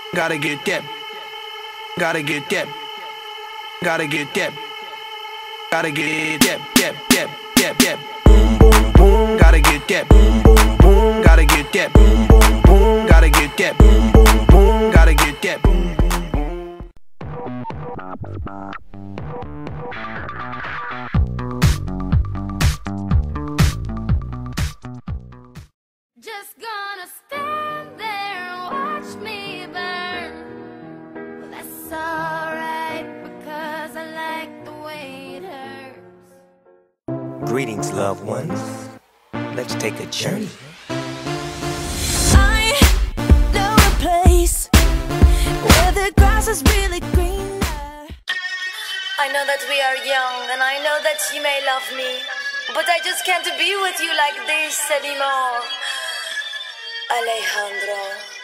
Gotta get that. Gotta get that. Gotta get that. Gotta get that. Boom, boom, boom. Gotta get that. Boom, boom, boom. Gotta get that. Boom, boom, boom. Gotta get that. Boom, boom, boom. Gotta get that. Boom, boom, boom. Just gonna stand there and watch me burn. Well, that's alright, because I like the way it hurts. Greetings, loved ones. Let's take a journey. I know a place where the grass is really greener. I know that we are young, and I know that you may love me, but I just can't be with you like this anymore. Alejandro.